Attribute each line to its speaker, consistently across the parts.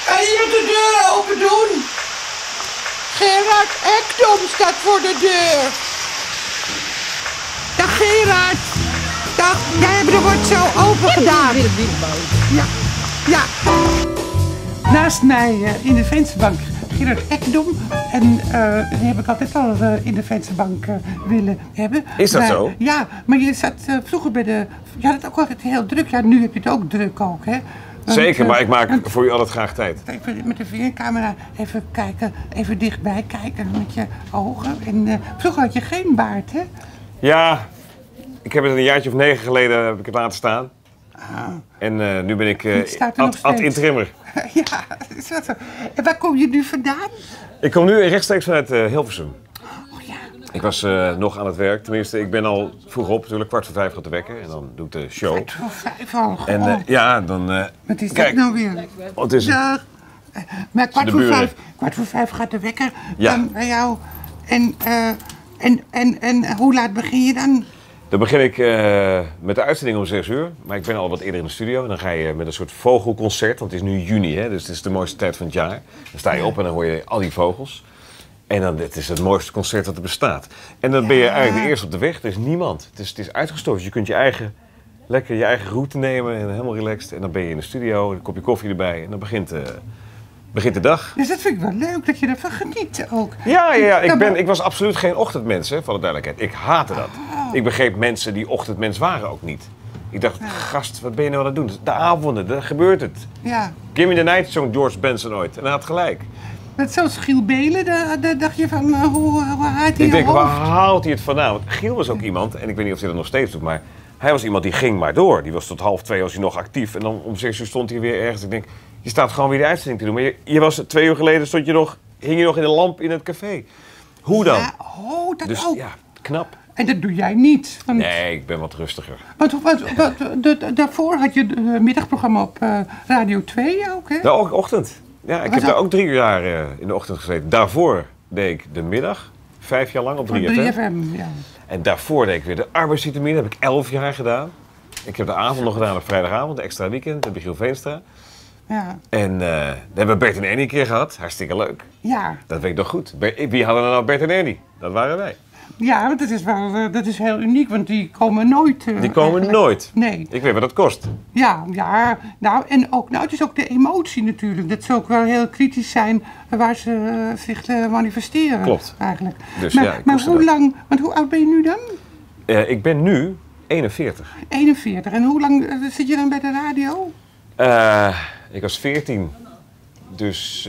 Speaker 1: Ga je de deur open doen? Gerard Ekdom staat voor de deur. Dag Gerard. Dag. Ja, er wordt zo open gedaan. Ja. Ja. Naast mij in de vensterbank Gerard Ekdom. En die heb ik altijd al in de vensterbank willen hebben.
Speaker 2: Is dat zo?
Speaker 1: Ja, maar je zat vroeger bij de... Je had het ook altijd heel druk. Ja, nu heb je het ook druk ook, hè?
Speaker 2: Zeker, maar ik maak voor u altijd graag tijd.
Speaker 1: Even met de VR-camera even kijken, even dichtbij kijken met je ogen. En vroeger had je geen baard, hè?
Speaker 2: Ja, ik heb het een jaartje of 9 geleden heb ik het laten staan. En nu ben ik ad interimmer.
Speaker 1: Ja, is dat zo. En waar kom je nu vandaan?
Speaker 2: Ik kom nu rechtstreeks vanuit Hilversum.
Speaker 1: Oh ja.
Speaker 2: Ik was nog aan het werk, tenminste ik ben al vroeg op, natuurlijk 4:45 gaat de wekker en dan doe ik de show.
Speaker 1: 4:45 al.
Speaker 2: En ja, dan...
Speaker 1: Wat is dat nou weer?
Speaker 2: Wat is het?
Speaker 1: Dag. Maar 4:45 gaat de wekker dan bij jou. En hoe laat begin je dan?
Speaker 2: Dan begin ik met de uitzending om 6 uur, maar ik ben al wat eerder in de studio. En dan ga je met een soort vogelconcert, want het is nu juni, hè, dus het is de mooiste tijd van het jaar. Dan sta je op en dan hoor je al die vogels. En dan, het is het mooiste concert dat er bestaat. En dan ben je eigenlijk de eerste op de weg, er is niemand. Het is uitgestoten, je kunt lekker je eigen route nemen en helemaal relaxed. En dan ben je in de studio, een kopje koffie erbij en dan begint de dag.
Speaker 1: Dus dat vind ik wel leuk, dat je ervan geniet ook.
Speaker 2: Ja. Ik was absoluut geen ochtendmens, hè, voor de duidelijkheid. Ik haatte dat. Ik begreep mensen die ochtendmens waren ook niet. Ik dacht, gast, wat ben je nou aan het doen? De avonden, daar gebeurt het.
Speaker 1: Ja.
Speaker 2: Give me the night, zong George Benson ooit. En hij had gelijk.
Speaker 1: Met zoals Giel Belen, daar dacht je van, hoe haalt hij
Speaker 2: Ik denk,
Speaker 1: hoofd?
Speaker 2: waar haalt hij het vandaan? Want Giel was ook iemand, en ik weet niet of hij dat nog steeds doet, maar hij was iemand die ging maar door. Die was tot 1:30 was hij nog actief. En dan om 6 uur stond hij weer ergens. Ik denk, je staat gewoon weer de uitzending te doen. Maar je was 2 uur geleden, hing je nog in de lamp in het café. Hoe dan?
Speaker 1: Ja, dat
Speaker 2: dus
Speaker 1: ook.
Speaker 2: ja, knap.
Speaker 1: En dat doe jij niet. Want,
Speaker 2: Nee, ik ben wat rustiger.
Speaker 1: Daarvoor had je een middagprogramma op Radio 2 ook, hè?
Speaker 2: De ochtend. Ja, ik heb daar ook 3 jaar in de ochtend gezeten. Daarvoor deed ik de middag, 5 jaar lang op 3FM.
Speaker 1: Ja.
Speaker 2: En daarvoor deed ik weer de arbeidsvitamine, heb ik 11 jaar gedaan. Ik heb de avond nog gedaan op vrijdagavond, de extra weekend, met Michiel Veenstra.
Speaker 1: Ja.
Speaker 2: En daar hebben we Bert en Ernie een keer gehad, hartstikke leuk.
Speaker 1: Ja.
Speaker 2: Dat weet ik nog goed. Wie hadden er nou Bert en Ernie? Dat waren wij.
Speaker 1: Ja, want dat is heel uniek, want die komen nooit.
Speaker 2: Die komen nooit.
Speaker 1: Nee.
Speaker 2: Ik weet wat dat kost.
Speaker 1: Ja, nou, en ook, het is ook de emotie natuurlijk. Dat ze ook wel heel kritisch zijn waar ze zich manifesteren.
Speaker 2: Klopt.
Speaker 1: Eigenlijk.
Speaker 2: Dus,
Speaker 1: maar hoe lang, want hoe oud ben je nu dan?
Speaker 2: Ik ben nu 41.
Speaker 1: 41. En hoe lang zit je dan bij de radio?
Speaker 2: Ik was 14. Dus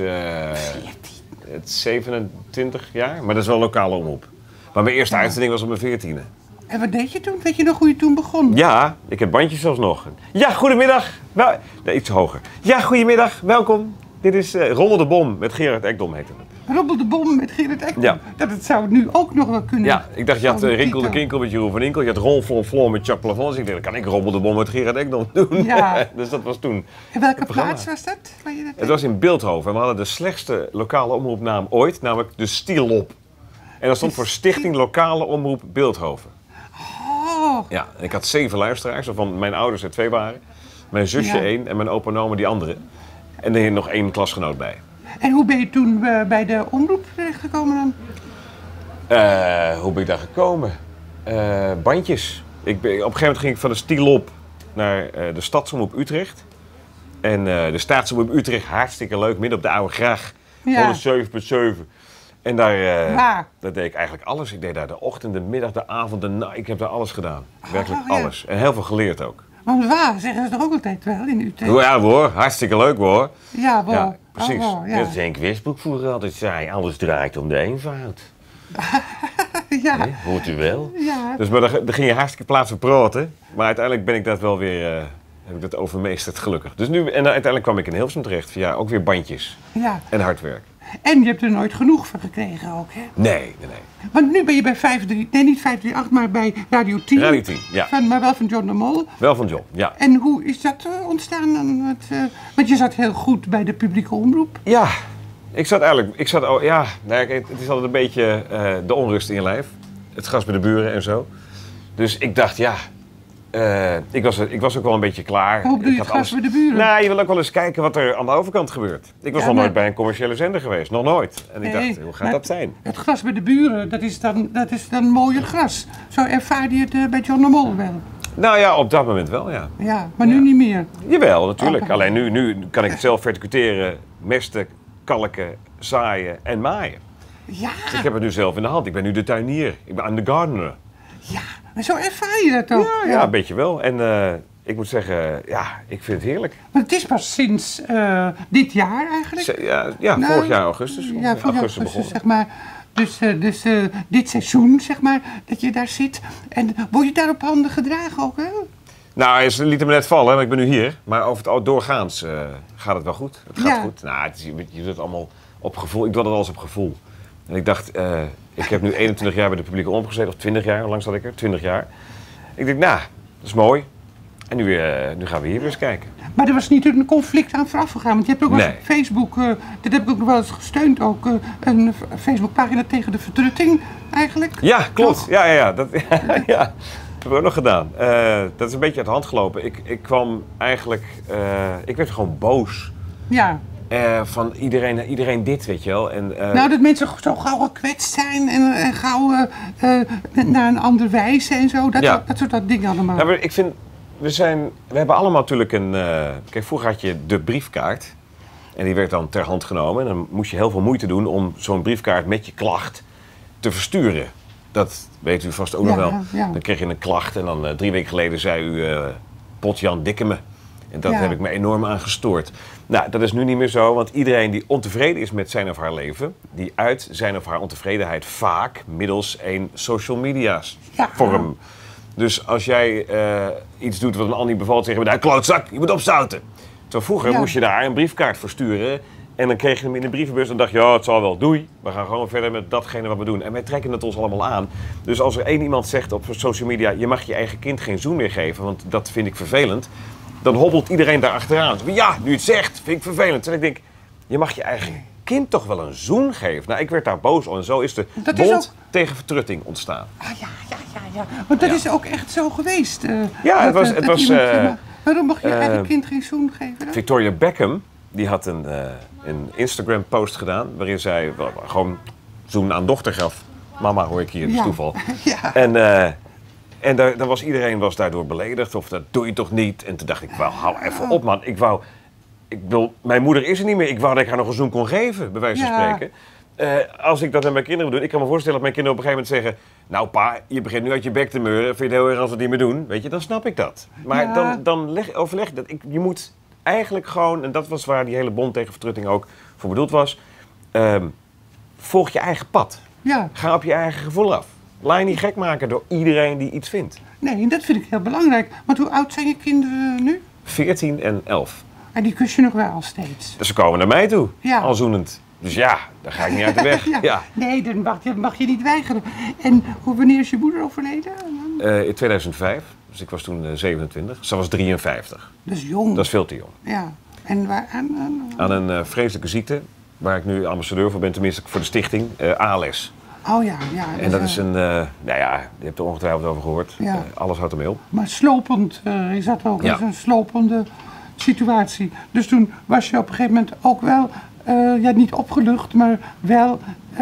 Speaker 2: 27 jaar. Maar dat is wel een lokale omroep. Maar mijn eerste uitzending was op mijn 14e.
Speaker 1: En wat deed je toen? Weet je nog hoe je toen begon?
Speaker 2: Ja, ik heb bandjes zelfs nog. Ja, goedemiddag. Nee, iets hoger. Ja, goedemiddag. Welkom. Dit is Rommel de Bom met Gerard Ekdom heette het.
Speaker 1: Rommel de Bom met Gerard Ekdom?
Speaker 2: Ja.
Speaker 1: Dat zou nu ook nog wel kunnen.
Speaker 2: Ja, ik dacht je had Rinkel de Kinkel met Jeroen van Inkel. Je had Ron Flon Flon met Jacques Plavons. Dus ik dacht, dan kan ik Rommel de Bom met Gerard Ekdom doen.
Speaker 1: Ja.
Speaker 2: Dus dat was toen.
Speaker 1: En welke plaats was dat?
Speaker 2: Het was in Bilthoven. En we hadden de slechtste lokale omroepnaam ooit, namelijk de Stielop. En dat stond voor Stichting Lokale Omroep Bilthoven.
Speaker 1: Oh.
Speaker 2: Ja, en ik had 7 luisteraars, waarvan mijn ouders er 2 waren. Mijn zusje 1 en mijn opa en oma die andere. En er nog 1 klasgenoot bij.
Speaker 1: En hoe ben je toen bij de omroep terechtgekomen dan?
Speaker 2: Hoe ben ik daar gekomen? Bandjes. Op een gegeven moment ging ik van de Stielop naar de Stadsomroep Utrecht. En de Staatsomroep Utrecht, hartstikke leuk, midden op de Oude Gracht. 107,7. En daar deed ik eigenlijk alles. Ik deed daar de ochtend, de middag, de avond, de nacht. Ik heb daar alles gedaan. Werkelijk alles. En heel veel geleerd ook.
Speaker 1: Want waar, zeggen ze toch ook altijd wel in Utrecht?
Speaker 2: Ja hoor, hartstikke leuk hoor.
Speaker 1: Ja, hoor.
Speaker 2: Ja, precies.
Speaker 1: Oh, ja.
Speaker 2: Dat is Henk Westbroek vroeger altijd zei. Alles draait om de eenvoud.
Speaker 1: Ja.
Speaker 2: Nee, hoort u wel?
Speaker 1: Ja.
Speaker 2: Dus maar daar ging je hartstikke plaats voor praten. Maar uiteindelijk ben ik dat wel weer... heb ik dat overmeesterd, gelukkig. Dus nu, en uiteindelijk kwam ik in Hilversum terecht. Via ook weer bandjes.
Speaker 1: Ja.
Speaker 2: En hard werk.
Speaker 1: En je hebt er nooit genoeg van gekregen ook, hè?
Speaker 2: Nee.
Speaker 1: Want nu ben je bij 538, nee niet 538, maar bij Radio 10.
Speaker 2: Radio 10, ja.
Speaker 1: Maar wel van John de Mol.
Speaker 2: Wel van John, ja.
Speaker 1: En hoe is dat ontstaan dan? Want je zat heel goed bij de publieke omroep.
Speaker 2: Ja, het is altijd een beetje de onrust in je lijf. Het gas bij de buren en zo. Dus ik dacht, ja, Ik was ook wel een beetje klaar.
Speaker 1: Hoe bedoel je, het gras bij de buren?
Speaker 2: Nou, je wil ook wel eens kijken wat er aan de overkant gebeurt. Ik was nog nooit bij een commerciële zender geweest. Nog nooit. En ik dacht, hoe gaat dat zijn?
Speaker 1: Het gras bij de buren, dat is dan mooier gras. Zo ervaar je het bij John de Mol wel.
Speaker 2: Nou ja, op dat moment wel, ja.
Speaker 1: Ja, maar nu niet meer.
Speaker 2: Jawel, natuurlijk.
Speaker 1: Oh.
Speaker 2: Alleen nu kan ik het zelf verticuteren, mesten, kalken, zaaien en maaien.
Speaker 1: Ja.
Speaker 2: Dus ik heb het nu zelf in de hand. Ik ben nu de tuinier. Ik ben de gardener.
Speaker 1: Ja, maar zo ervaar je dat ook.
Speaker 2: Ja, een beetje wel. En ik moet zeggen, ik vind het heerlijk.
Speaker 1: Maar het is pas sinds dit jaar eigenlijk.
Speaker 2: Vorig jaar augustus.
Speaker 1: Ja, vorig jaar augustus, zeg maar. Dus dit seizoen, zeg maar, dat je daar zit. En word je daar op handen gedragen ook, hè?
Speaker 2: Nou, ze lieten me net vallen, maar ik ben nu hier. Maar over het doorgaans gaat het wel goed. Het gaat goed. Nou, je doet het allemaal op gevoel. Ik doe dat alles op gevoel. En ik dacht, ik heb nu 21 jaar bij de publieke omroep gezeten, of 20 jaar, hoe lang zat ik er? 20 jaar. Ik denk, nou, dat is mooi. En nu gaan we hier weer eens kijken.
Speaker 1: Maar er was niet een conflict aan vooraf gegaan, want je hebt ook wel eens op Facebook, dat heb ik ook nog wel eens gesteund, ook een Facebookpagina tegen de verdrutting eigenlijk.
Speaker 2: Ja, klopt. Ja. Dat hebben we ook nog gedaan. Dat is een beetje uit de hand gelopen. Ik kwam eigenlijk, ik werd gewoon boos.
Speaker 1: Ja.
Speaker 2: Van iedereen dit, weet je wel. En,
Speaker 1: nou, dat mensen zo gauw gekwetst zijn en gauw naar een ander wijzen en zo. Dat soort dingen allemaal.
Speaker 2: Ja, maar ik vind, we hebben allemaal natuurlijk een... kijk, vroeger had je de briefkaart. En die werd dan ter hand genomen. En dan moest je heel veel moeite doen om zo'n briefkaart met je klacht te versturen. Dat weet u vast ook nog wel. Ja. Dan kreeg je een klacht en dan 3 weken geleden zei u Potjan Dikkeme. En dat heb ik me enorm aan gestoord. Nou, dat is nu niet meer zo, want iedereen die ontevreden is met zijn of haar leven, die uit zijn of haar ontevredenheid vaak middels een social media vorm. Dus als jij iets doet wat een ander niet bevalt, zeggen we, nou klootzak, je moet opzouten. Zo vroeger moest je daar een briefkaart voor sturen en dan kreeg je hem in de brievenbus en dacht je, het zal wel, doei. We gaan gewoon verder met datgene wat we doen. En wij trekken het ons allemaal aan. Dus als er één iemand zegt op social media, je mag je eigen kind geen zoen meer geven, want dat vind ik vervelend. Dan hobbelt iedereen daar achteraan. Ja, nu het zegt, vind ik vervelend. En ik denk, je mag je eigen kind toch wel een zoen geven? Nou, ik werd daar boos om. En zo is de bond tegen vertrutting ontstaan.
Speaker 1: Ja. Want dat is ook echt zo geweest.
Speaker 2: Het was
Speaker 1: waarom mag je je eigen kind geen zoen geven dan?
Speaker 2: Victoria Beckham, die had een Instagram-post gedaan... waarin zij gewoon zoen aan dochter gaf. Mama, hoor ik hier, dat is toeval. Ja. En daar was iedereen daardoor beledigd, of dat doe je toch niet? En toen dacht ik, wel, hou even op man. Mijn moeder is er niet meer. Ik wou dat ik haar nog een zoen kon geven, bij wijze van spreken. Als ik dat met mijn kinderen doe, ik kan me voorstellen dat mijn kinderen op een gegeven moment zeggen... Nou pa, je begint nu uit je bek te meuren, vind je het heel erg als we het niet meer doen? Weet je, dan snap ik dat. Maar dan overleg je dat. Je moet eigenlijk gewoon, en dat was waar die hele bond tegen vertrutting ook voor bedoeld was... volg je eigen pad. Ja. Ga op je eigen gevoel af. Laat je niet gek maken door iedereen die iets vindt.
Speaker 1: Nee, dat vind ik heel belangrijk. Want hoe oud zijn je kinderen nu?
Speaker 2: 14 en 11.
Speaker 1: En die kus je nog wel steeds?
Speaker 2: Dus ze komen naar mij toe, al zoenend. Dus ja, daar ga ik niet uit de weg. Ja.
Speaker 1: Nee, dat mag je niet weigeren. En wanneer is je moeder overleden?
Speaker 2: In 2005. Dus ik was toen 27. Ze was 53.
Speaker 1: Dat is jong.
Speaker 2: Dat is veel te jong.
Speaker 1: Ja. En waar
Speaker 2: aan een vreselijke ziekte, waar ik nu ambassadeur voor ben, tenminste voor de stichting, ALS.
Speaker 1: Oh ja.
Speaker 2: En dat is een, je hebt er ongetwijfeld over gehoord. Ja. Alles houdt ermee op.
Speaker 1: Maar slopend is dat ook. Dat is een slopende situatie. Dus toen was je op een gegeven moment ook wel, niet opgelucht, maar wel,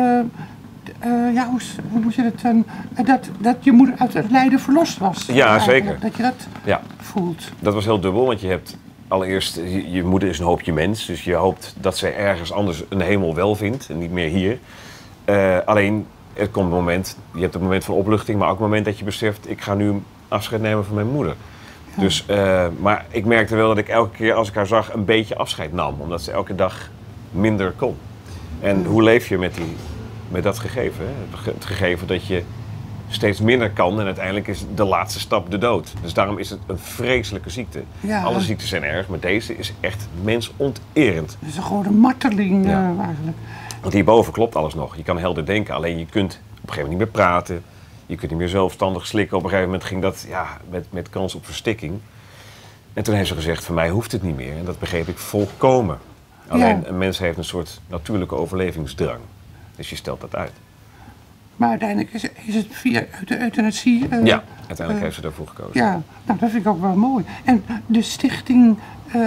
Speaker 1: hoe moet je het dan, dat je moeder uit het lijden verlost was.
Speaker 2: Ja, zeker.
Speaker 1: Dat je dat voelt.
Speaker 2: Dat was heel dubbel, want je hebt allereerst, je moeder is een hoopje mens. Dus je hoopt dat zij ergens anders een hemel wel vindt en niet meer hier. Alleen, er komt een moment, je hebt een moment van opluchting, maar ook een moment dat je beseft, ik ga nu afscheid nemen van mijn moeder. Ja. Dus, maar ik merkte wel dat ik elke keer als ik haar zag een beetje afscheid nam, omdat ze elke dag minder kon. En hoe leef je met dat gegeven? Hè? Het gegeven dat je steeds minder kan en uiteindelijk is de laatste stap de dood. Dus daarom is het een vreselijke ziekte. Ja. Alle ziektes zijn erg, maar deze is echt mensonterend.
Speaker 1: Het is gewoon een marteling eigenlijk.
Speaker 2: Want hierboven klopt alles nog. Je kan helder denken, alleen je kunt op een gegeven moment niet meer praten. Je kunt niet meer zelfstandig slikken. Op een gegeven moment ging dat met kans op verstikking. En toen heeft ze gezegd, van mij hoeft het niet meer. En dat begreep ik volkomen. Alleen een mens heeft een soort natuurlijke overlevingsdrang. Dus je stelt dat uit.
Speaker 1: Maar uiteindelijk is het via de euthanasie...
Speaker 2: ja, uiteindelijk heeft ze daarvoor gekozen.
Speaker 1: Ja, nou dat vind ik ook wel mooi. En de stichting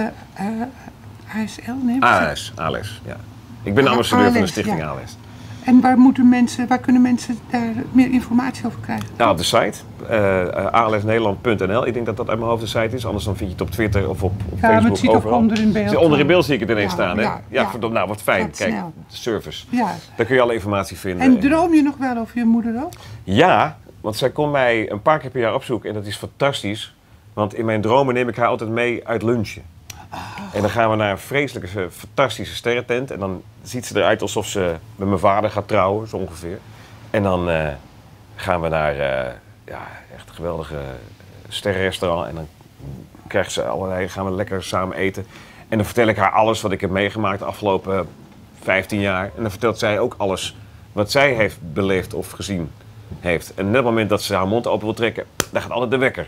Speaker 1: ASL, nee?
Speaker 2: ALS, ja. Ik ben de ambassadeur van de stichting ALS.
Speaker 1: En waar kunnen mensen daar meer informatie over krijgen?
Speaker 2: Nou, op de site, alsnederland.nl. Ik denk dat dat uit mijn hoofd de site is. Anders dan vind je het op Twitter of op Facebook overal.
Speaker 1: Maar het ziet ook onder in beeld.
Speaker 2: Onder in beeld zie ik het ineens staan, hè? Nou, wat fijn. Kijk,
Speaker 1: snel.
Speaker 2: service.
Speaker 1: Ja.
Speaker 2: Daar kun je alle informatie vinden.
Speaker 1: En droom je nog wel over je moeder ook?
Speaker 2: Ja, want zij komt mij een paar keer per jaar opzoeken en dat is fantastisch. Want in mijn dromen neem ik haar altijd mee uit lunchen. En dan gaan we naar een vreselijke, fantastische sterrentent. En dan ziet ze eruit alsof ze met mijn vader gaat trouwen, zo ongeveer. En dan gaan we naar echt een geweldige sterrenrestaurant. En dan gaan we lekker samen eten. En dan vertel ik haar alles wat ik heb meegemaakt de afgelopen 15 jaar. En dan vertelt zij ook alles wat zij heeft beleefd of gezien heeft. En net op het moment dat ze haar mond open wil trekken, daar gaat altijd de wekker.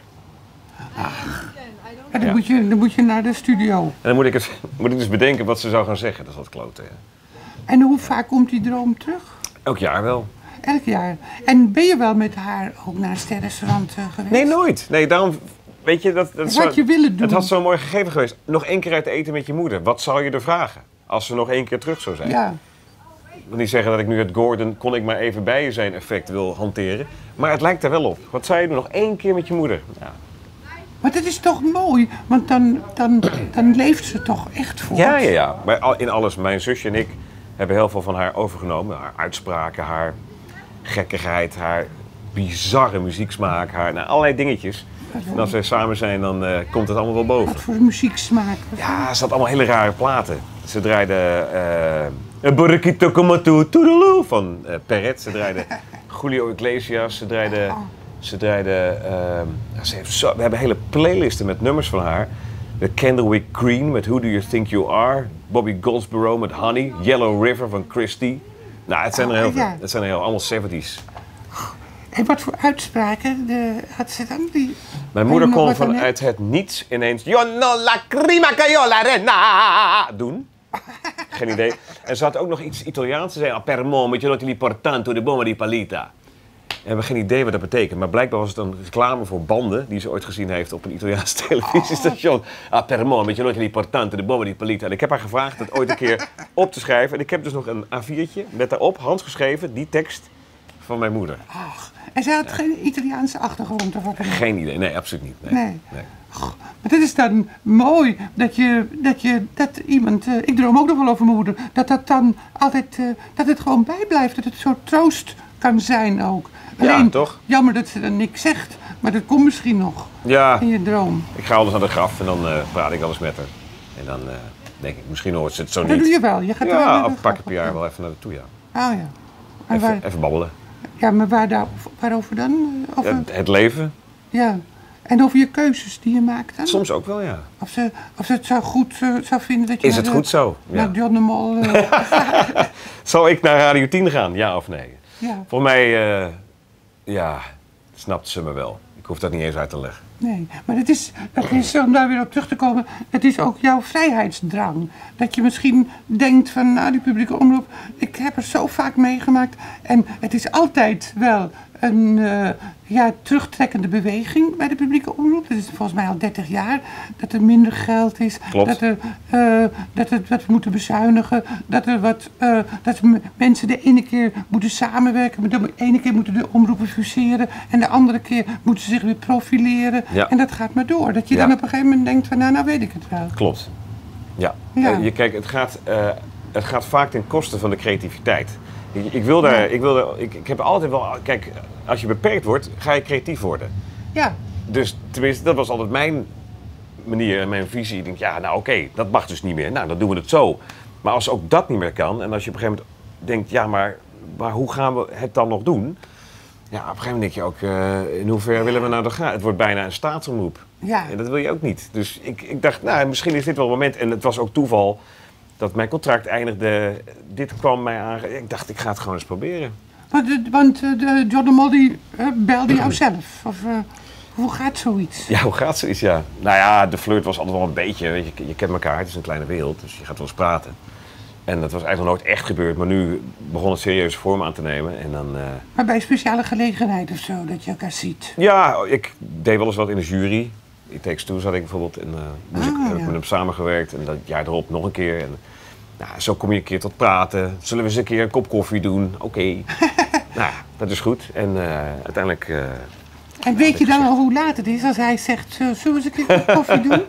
Speaker 1: En dan moet je naar de studio.
Speaker 2: En dan moet ik dus bedenken wat ze zou gaan zeggen. Dat is wat kloten. Ja.
Speaker 1: En hoe vaak komt die droom terug?
Speaker 2: Elk jaar wel.
Speaker 1: Elk jaar. En ben je wel met haar ook naar een sterrenrestaurant geweest?
Speaker 2: Nee, nooit. Nee, daarom, weet je, dat
Speaker 1: wat je willen doen.
Speaker 2: Het had zo'n mooi gegeven geweest. Nog 1 keer uit eten met je moeder. Wat zou je er vragen? Als ze nog 1 keer terug zou zijn.
Speaker 1: Ja.
Speaker 2: Ik wil niet zeggen dat ik nu het Gordon kon ik maar even bij je zijn effect wil hanteren. Maar het lijkt er wel op. Wat zou je doen? Nog 1 keer met je moeder? Ja.
Speaker 1: Maar dat is toch mooi, want dan leeft ze toch echt voor.
Speaker 2: Ja. Maar in alles, mijn zusje en ik hebben heel veel van haar overgenomen. Haar uitspraken, haar gekkigheid, haar bizarre muzieksmaak, allerlei dingetjes. En als we samen zijn, dan komt het allemaal wel boven.
Speaker 1: Wat voor muzieksmaak?
Speaker 2: Ja, ze had allemaal hele rare platen. Ze draaide Borriquito Como Tu Toodaloo van Perret. Ze draaide Julio Iglesias. We hebben hele playlisten met nummers van haar. De Candlewick Green met Who Do You Think You Are. Bobby Goldsboro met Honey. Yellow River van Christie. Nou, het zijn er heel veel. Het zijn er allemaal 70's.
Speaker 1: En wat voor uitspraken had ze dan?
Speaker 2: Mijn moeder kon vanuit het niets ineens Yo no la crima che io la rena doen. Geen idee. En ze had ook nog iets Italiaans. Ze zei, per momento non ti portanto de bomma di palita. We hebben geen idee wat dat betekent, maar blijkbaar was het een reclame voor banden die ze ooit gezien heeft op een Italiaans televisiestation. Per momento non ti portanto de bomma di palita. En ik heb haar gevraagd het ooit een keer op te schrijven. En ik heb dus nog een A4'tje met daarop, handgeschreven, die tekst van mijn moeder.
Speaker 1: Ach, en zij had geen Italiaanse achtergrond of wat dan ook?
Speaker 2: Geen idee, nee, absoluut niet.
Speaker 1: Nee. Och, maar dat is dan mooi dat iemand, ik droom ook nog wel over mijn moeder, dat dan altijd, dat het gewoon bijblijft, dat het zo troost kan zijn ook. Alleen,
Speaker 2: ja, toch?
Speaker 1: Jammer dat ze dan niks zegt, maar dat komt misschien nog in je droom.
Speaker 2: Ik ga alles naar de graf en dan praat ik alles met haar. En dan denk ik, misschien hoort ze het zo niet.
Speaker 1: Dat doe je wel, je gaat
Speaker 2: ja, een paar keer per jaar wel even naar toe, ja.
Speaker 1: Oh ja.
Speaker 2: Even babbelen.
Speaker 1: Ja, maar waarover dan? Over...
Speaker 2: Het leven.
Speaker 1: Ja. En over je keuzes die je maakt dan?
Speaker 2: Soms ook wel, ja.
Speaker 1: Of ze het zo goed zou vinden dat je...
Speaker 2: Is het goed zo? Ja.
Speaker 1: Naar John de Mol...
Speaker 2: Zal ik naar Radio 10 gaan, ja of nee?
Speaker 1: Ja.
Speaker 2: Volgens mij, snapt ze me wel. Ik hoef dat niet eens uit te leggen.
Speaker 1: Nee, maar het is, om daar weer op terug te komen, het is ook jouw vrijheidsdrang. Dat je misschien denkt van, nou, die publieke omroep, ik heb er zo vaak meegemaakt. En het is altijd wel een terugtrekkende beweging bij de publieke omroep. Dat is volgens mij al 30 jaar. Dat er minder geld is.
Speaker 2: Klopt.
Speaker 1: Dat we moeten bezuinigen. Dat mensen de ene keer moeten samenwerken. De ene keer moeten de omroepen fuseren. En de andere keer moeten ze zich weer profileren.
Speaker 2: Ja.
Speaker 1: En dat gaat maar door. Dat je dan op een gegeven moment denkt van, nou weet ik het wel.
Speaker 2: Klopt. Ja. Kijk, het gaat vaak ten koste van de creativiteit. Ik heb altijd wel... Kijk, als je beperkt wordt, ga je creatief worden.
Speaker 1: Ja.
Speaker 2: Dus tenminste, dat was altijd mijn manier en mijn visie. Ik denk, oké, dat mag dus niet meer. Nou, dan doen we het zo. Maar als ook dat niet meer kan, en als je op een gegeven moment denkt, maar hoe gaan we het dan nog doen? Ja, op een gegeven moment denk je ook, in hoeverre willen we nou dan gaan? Het wordt bijna een staatsomroep.
Speaker 1: Ja.
Speaker 2: En dat wil je ook niet. Dus ik dacht, misschien is dit wel het moment. En het was ook toeval dat mijn contract eindigde. Dit kwam mij aan. Ik dacht, ik ga het gewoon eens proberen.
Speaker 1: Want John de Mol die belde jou zelf? Of hoe gaat zoiets?
Speaker 2: Ja, hoe gaat zoiets, ja. Nou ja, de flirt was altijd wel een beetje, weet je kent elkaar, het is een kleine wereld, dus je gaat wel eens praten. En dat was eigenlijk nog nooit echt gebeurd, maar nu begon het serieuze vorm aan te nemen. En dan,
Speaker 1: Maar bij een speciale gelegenheid of zo, dat je elkaar ziet?
Speaker 2: ja, ik deed wel eens wat in de jury. It Takes Two zat ik bijvoorbeeld en heb ik met hem samengewerkt. En dat jaar erop nog een keer. En, nou, zo kom je een keer tot praten. Zullen we eens een keer een kop koffie doen? Oké. Nou, dat is goed. En uiteindelijk...
Speaker 1: En weet je dan al hoe laat het is als hij zegt, zullen we eens een keer een kop koffie doen?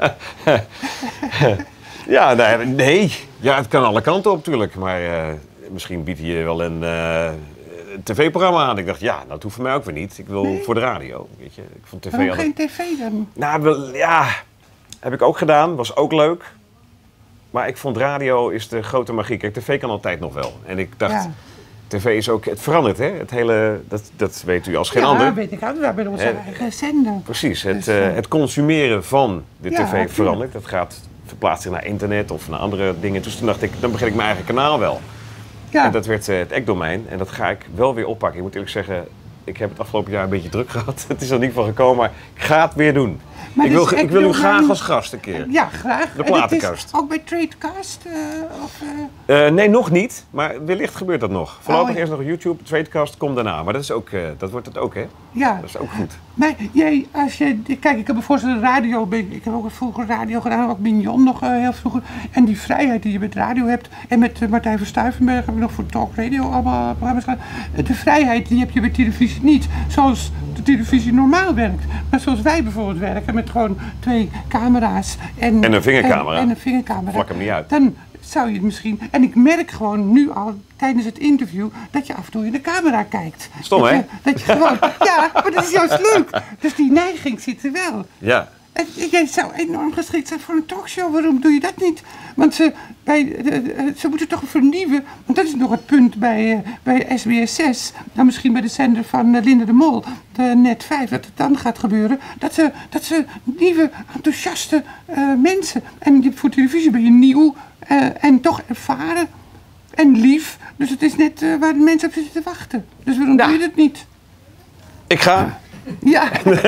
Speaker 2: Ja, nee. Ja, het kan alle kanten op natuurlijk. Maar misschien biedt hij je wel een tv-programma aan. Ik dacht, ja, dat hoeft voor mij ook weer niet. Ik wil voor de radio, weet je. Ik vond tv
Speaker 1: Waarom
Speaker 2: altijd...
Speaker 1: geen tv dan?
Speaker 2: Nou, ja, heb ik ook gedaan. Was ook leuk. Maar ik vond radio is de grote magie. Kijk, tv kan altijd nog wel. En ik dacht, tv is ook... Het verandert, hè. Het hele... Dat weet u als geen ander.
Speaker 1: Ja, weet ik ook. We hebben onze eigen zender.
Speaker 2: Precies.
Speaker 1: Dus,
Speaker 2: het consumeren van de tv
Speaker 1: tuurlijk.
Speaker 2: verandert. Dat gaat verplaatst zich naar internet of naar andere dingen. Dus toen dacht ik, dan begin ik mijn eigen kanaal wel.
Speaker 1: Ja.
Speaker 2: En dat werd het ekdomein. En dat ga ik wel weer oppakken. Ik moet eerlijk zeggen, ik heb het afgelopen jaar een beetje druk gehad. Het is er niet van gekomen, maar ik ga het weer doen.
Speaker 1: Maar
Speaker 2: Ik
Speaker 1: dus
Speaker 2: wil u
Speaker 1: ekdomein-
Speaker 2: graag als gast een keer.
Speaker 1: Ja, graag.
Speaker 2: De
Speaker 1: En het is
Speaker 2: platenkast.
Speaker 1: ook bij Tradecast?
Speaker 2: Nee, nog niet. Maar wellicht gebeurt dat nog. Voorlopig
Speaker 1: ja.
Speaker 2: eerst nog YouTube. Tradecast komt daarna. Maar dat, is ook, dat wordt het ook, hè?
Speaker 1: Ja.
Speaker 2: Dat is ook goed.
Speaker 1: Maar jij, kijk, ik heb bijvoorbeeld radio, ik heb ook vroeger radio gedaan, ook Mignon nog heel vroeger. En die vrijheid die je met radio hebt, en met Martijn van Stuyvenberg heb ik nog voor Talk Radio allemaal programma's gedaan. De vrijheid die heb je bij televisie niet, zoals de televisie normaal werkt. Maar zoals wij bijvoorbeeld werken, met gewoon 2 camera's. En
Speaker 2: een vingercamera.
Speaker 1: En een vingercamera.
Speaker 2: Vlak hem niet uit.
Speaker 1: Dan zou je het misschien... En ik merk gewoon nu al tijdens het interview dat je af en toe in de camera kijkt.
Speaker 2: Stom, hè?
Speaker 1: Dat je gewoon... Ja, maar dat is juist leuk. Dus die neiging zit er wel.
Speaker 2: Ja.
Speaker 1: En jij zou enorm geschikt zijn voor een talkshow. Waarom doe je dat niet? Want ze moeten toch vernieuwen. Want dat is nog het punt bij SBS 6. Nou, misschien bij de zender van Linda de Mol, de Net 5, dat het dan gaat gebeuren. Dat ze nieuwe, enthousiaste mensen... En voor televisie ben je nieuw en toch ervaren en lief. Dus het is net waar de mensen op zitten te wachten. Dus waarom doe je dat niet?
Speaker 2: Ik ga.
Speaker 1: Ja.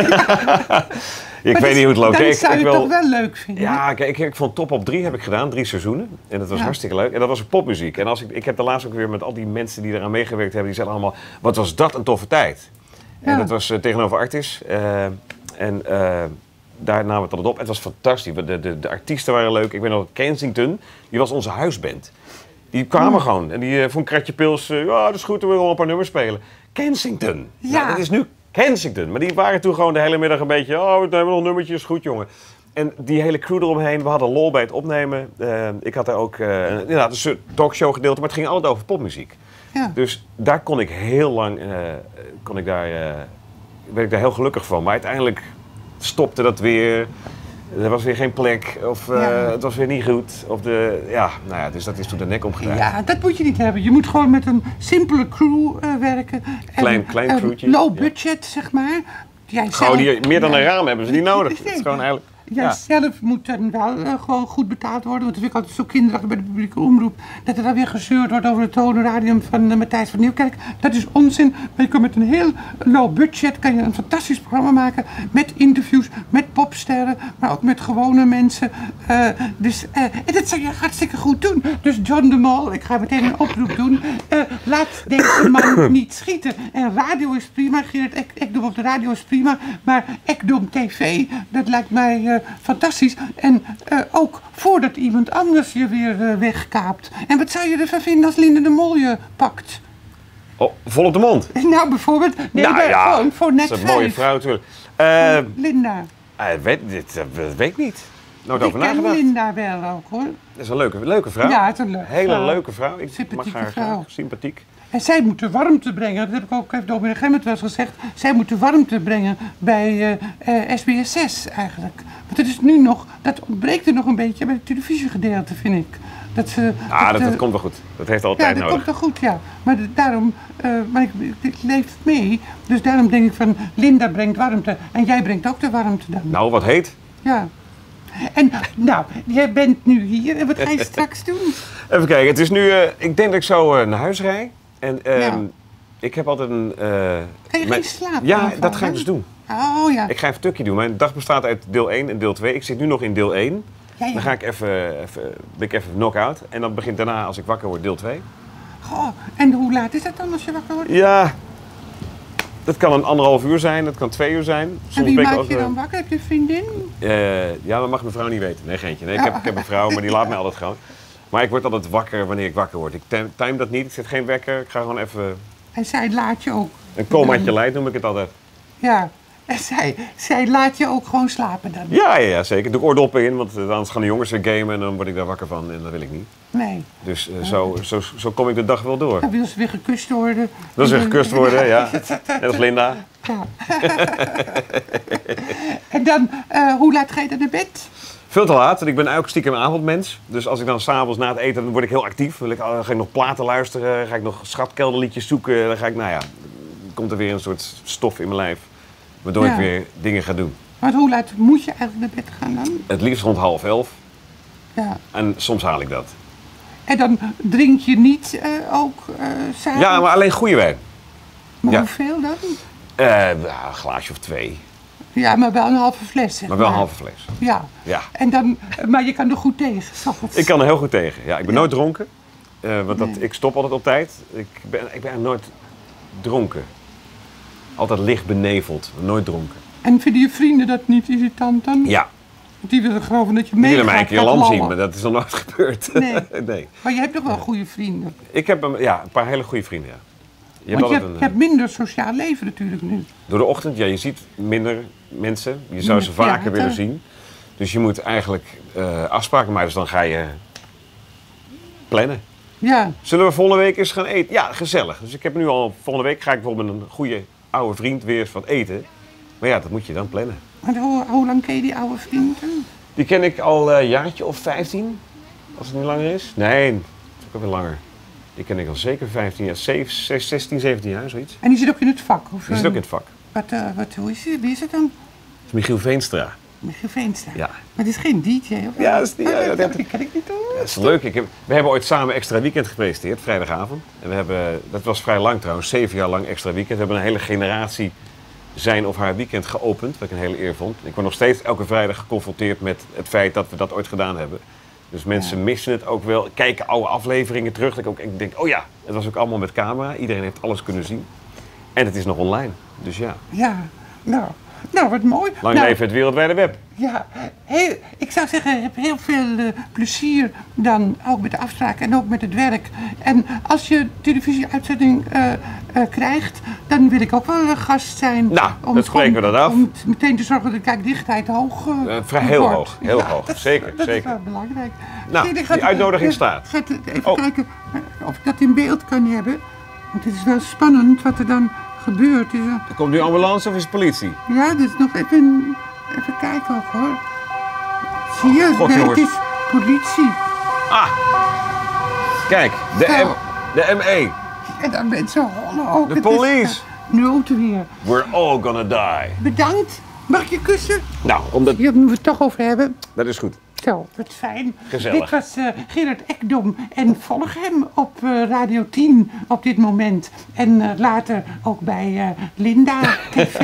Speaker 2: Ik weet niet hoe het loopt.
Speaker 1: Dat zou je toch wel leuk vinden?
Speaker 2: Ja, kijk, ik vond Top op 3 heb ik gedaan, 3 seizoenen. En dat was hartstikke leuk. En dat was een popmuziek. En ik heb de laatst ook weer met al die mensen die eraan meegewerkt hebben, die zeiden allemaal, wat was dat een toffe tijd. Ja. En dat was tegenover Artis. Daar namen we het altijd op. Het was fantastisch. De artiesten waren leuk. Ik weet nog, Kensington, die was onze huisband. Die kwamen gewoon. En die voor een kratje pils, ja, dat is goed, we willen wel een paar nummers spelen. Kensington.
Speaker 1: Ja.
Speaker 2: Nou, dat is nu Kensington. Maar die waren toen gewoon de hele middag een beetje, we hebben nog nummertjes, goed jongen. En die hele crew eromheen, we hadden lol bij het opnemen. Ik had daar ook inderdaad een soort talkshow gedeelte, maar het ging altijd over popmuziek.
Speaker 1: Ja.
Speaker 2: Dus daar kon ik heel lang, werd ik daar heel gelukkig van. Maar uiteindelijk stopte dat weer. Er was weer geen plek, of het was weer niet goed. Dus dat is toen de nek omgedraaid.
Speaker 1: Ja, dat moet je niet hebben. Je moet gewoon met een simpele crew werken.
Speaker 2: Klein crewtje.
Speaker 1: Low budget, zeg maar.
Speaker 2: Meer dan een raam hebben ze niet nodig. Het is gewoon eigenlijk...
Speaker 1: Jij zelf moet dan wel gewoon goed betaald worden. Want dat vind ik altijd zo kinderachtig bij de publieke omroep. Dat er dan weer gezeurd wordt over het tonenradium van Matthijs van Nieuwkerk. Dat is onzin. Maar je kan met een heel low budget kan je een fantastisch programma maken. Met interviews, met popsterren, maar ook met gewone mensen. En dat zou je hartstikke goed doen. Dus John de Mol, ik ga meteen een oproep doen. Laat deze man niet schieten. En radio is prima. Gerard Ekdom op de radio is prima. Maar Ekdom TV, dat lijkt mij... fantastisch. En ook voordat iemand anders je weer wegkaapt. En wat zou je ervan vinden als Linda de Mol je pakt?
Speaker 2: Oh, vol op de mond?
Speaker 1: Nou, bijvoorbeeld. Nee, gewoon voor net 5.
Speaker 2: Dat is een mooie vrouw natuurlijk.
Speaker 1: Linda.
Speaker 2: Dat weet ik niet. Nooit over
Speaker 1: Ik ken
Speaker 2: nagedacht.
Speaker 1: Linda wel ook, hoor.
Speaker 2: Dat is een leuke vrouw.
Speaker 1: Ja, het is een leuke
Speaker 2: hele
Speaker 1: vrouw.
Speaker 2: leuke vrouw. Ik
Speaker 1: Sympathieke
Speaker 2: mag haar
Speaker 1: vrouw.
Speaker 2: graag. Sympathiek.
Speaker 1: En zij moet de warmte brengen, dat heb ik ook even Dominic Gemmert wel eens gezegd. Zij moet de warmte brengen bij SBS 6 eigenlijk. Want het is nu nog, dat ontbreekt er nog een beetje bij het televisiegedeelte, vind ik. Dat
Speaker 2: komt wel goed. Dat heeft altijd
Speaker 1: nodig. Ja, dat
Speaker 2: nodig.
Speaker 1: komt wel goed, ja. Maar daarom, ik leef mee, dus daarom denk ik van Linda brengt warmte en jij brengt ook de warmte dan.
Speaker 2: Nou, wat heet?
Speaker 1: Ja. En nou, jij bent nu hier en wat ga je straks doen?
Speaker 2: Even kijken, het is nu, ik denk dat ik zo naar huis rijd. En ik heb altijd een...
Speaker 1: Kan je geen slaap
Speaker 2: Ja,
Speaker 1: aanvallen?
Speaker 2: dat ga ik dus doen.
Speaker 1: Oh ja.
Speaker 2: Ik ga even een stukje doen. Mijn dag bestaat uit deel 1 en deel 2. Ik zit nu nog in deel 1.
Speaker 1: Ja, ja.
Speaker 2: Dan ga ik ben ik even knock-out. En dan begint daarna, als ik wakker word, deel 2.
Speaker 1: Goh, en hoe laat is dat dan als je wakker wordt?
Speaker 2: Ja, dat kan een 1,5 uur zijn, dat kan 2 uur zijn. Soms
Speaker 1: En wie
Speaker 2: ben ik
Speaker 1: maakt
Speaker 2: ook,
Speaker 1: je dan wakker? Heb je een vriendin?
Speaker 2: ja, dat mag mijn vrouw niet weten. Nee, geintje. Nee, ik heb een vrouw, maar die laat mij altijd gewoon. Maar ik word altijd wakker wanneer ik wakker word. Ik time dat niet, ik zet geen wekker. Ik ga gewoon even...
Speaker 1: En zij laat je ook.
Speaker 2: Een comaatje light noem ik het altijd.
Speaker 1: Ja, en zij laat je ook gewoon slapen dan?
Speaker 2: Ja, zeker. Doe ik oordoppen in, want anders gaan de jongens weer gamen en dan word ik daar wakker van en dat wil ik niet.
Speaker 1: Nee.
Speaker 2: Dus zo kom ik de dag wel door.
Speaker 1: Dan wil ze weer gekust worden.
Speaker 2: Wil ze weer gekust worden, ja. Net als Linda.
Speaker 1: Ja. En dan, hoe laat ga je dan naar bed?
Speaker 2: Veel te laat, want ik ben ook stiekem een avondmens. Dus als ik dan s'avonds na het eten, dan word ik heel actief. Dan ga ik nog platen luisteren, ga ik nog schatkelderliedjes zoeken. Dan ga ik, komt er weer een soort stof in mijn lijf. Waardoor ik weer dingen ga doen.
Speaker 1: Maar hoe laat moet je eigenlijk naar bed gaan dan?
Speaker 2: Het liefst rond 10:30.
Speaker 1: Ja.
Speaker 2: En soms haal ik dat.
Speaker 1: En dan drink je niet ook s'avonds?
Speaker 2: Ja, maar alleen goede wijn.
Speaker 1: Maar
Speaker 2: ja.
Speaker 1: hoeveel dan?
Speaker 2: Een glaasje of 2.
Speaker 1: Ja, maar wel een halve fles. Zeg
Speaker 2: Maar wel een halve fles.
Speaker 1: Ja.
Speaker 2: Ja.
Speaker 1: En dan, maar je kan er goed tegen, s'avonds.
Speaker 2: Ik kan er heel goed tegen. Ja, ik ben nooit dronken. Want ik stop altijd op tijd. Ik ben nooit dronken. Altijd licht beneveld. Nooit dronken.
Speaker 1: En vinden je vrienden dat niet irritant dan?
Speaker 2: Ja.
Speaker 1: Die willen geloven dat je
Speaker 2: Die
Speaker 1: mee
Speaker 2: willen mij een
Speaker 1: gaat
Speaker 2: keer lam
Speaker 1: lallen.
Speaker 2: zien, maar dat is nog nooit gebeurd.
Speaker 1: Nee.
Speaker 2: Nee.
Speaker 1: Maar je hebt toch wel goede vrienden?
Speaker 2: Ik heb een paar hele goede vrienden, ja.
Speaker 1: Want je hebt minder sociaal leven natuurlijk nu.
Speaker 2: Door de ochtend, ja, je ziet minder mensen. Je zou ze vaker willen zien. Dus je moet eigenlijk afspraken maken. Dus dan ga je plannen.
Speaker 1: Ja.
Speaker 2: Zullen we volgende week eens gaan eten? Ja, gezellig. Dus ik heb nu al, volgende week ga ik bijvoorbeeld met een goede oude vriend weer eens wat eten. Maar ja, dat moet je dan plannen.
Speaker 1: Maar hoe lang ken je die oude vrienden?
Speaker 2: Die ken ik al een jaartje of 15, als het niet langer is. Nee, dat is ook alweer langer. Die ken ik al zeker 15 jaar, 16, 17 jaar, zoiets.
Speaker 1: En die zit ook in het vak? Of,
Speaker 2: Die zit ook in het vak.
Speaker 1: Hoe is het? Wie is het dan?
Speaker 2: Dat is Michiel Veenstra.
Speaker 1: Michiel Veenstra.
Speaker 2: Ja.
Speaker 1: Maar het is geen DJ, of?
Speaker 2: Ja, dat is die,
Speaker 1: die ken ik niet hoor.
Speaker 2: Dat is leuk. We hebben ooit samen Extra Weekend gepresenteerd, vrijdagavond. En dat was vrij lang trouwens, 7 jaar lang Extra Weekend. We hebben een hele generatie zijn of haar weekend geopend, wat ik een hele eer vond. Ik word nog steeds elke vrijdag geconfronteerd met het feit dat we dat ooit gedaan hebben. Dus mensen missen het ook wel, kijken oude afleveringen terug. Ik denk, oh ja, het was ook allemaal met camera. Iedereen heeft alles kunnen zien. En het is nog online, dus ja.
Speaker 1: Ja, nou wat mooi.
Speaker 2: Lang leven het wereldwijde web.
Speaker 1: Ja, ik zou zeggen, heb heel veel plezier dan ook met de afspraken en ook met het werk. En als je televisieuitzending krijgt, dan wil ik ook wel een gast zijn.
Speaker 2: Nou, dat spreken we dan af.
Speaker 1: Om meteen te zorgen dat de kijkdichtheid hoog
Speaker 2: heel
Speaker 1: wordt.
Speaker 2: hoog, heel hoog. Zeker,
Speaker 1: dat
Speaker 2: zeker.
Speaker 1: is wel belangrijk.
Speaker 2: Nou, die uitnodiging staat.
Speaker 1: Even kijken of ik dat in beeld kan hebben. Want het is wel spannend wat er dan gebeurt.
Speaker 2: Komt nu ambulance of is het politie?
Speaker 1: Ja, dus nog even kijken ook hoor. Zie je?
Speaker 2: God,
Speaker 1: nee,
Speaker 2: jongens.
Speaker 1: het is politie.
Speaker 2: Ah, kijk, de ME.
Speaker 1: En dan mensen rollen ook.
Speaker 2: De police.
Speaker 1: Noodweer.
Speaker 2: We're all gonna die.
Speaker 1: Bedankt. Mag ik je kussen?
Speaker 2: Nou, omdat...
Speaker 1: Hier moeten we het toch over hebben.
Speaker 2: Dat is goed.
Speaker 1: Zo, wat fijn.
Speaker 2: Gezellig.
Speaker 1: Dit was Gerard Ekdom en volg hem op Radio 10 op dit moment. En later ook bij Linda TV.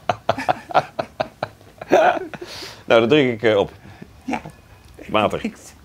Speaker 2: Nou, dat drink ik op.
Speaker 1: Ja.
Speaker 2: Water.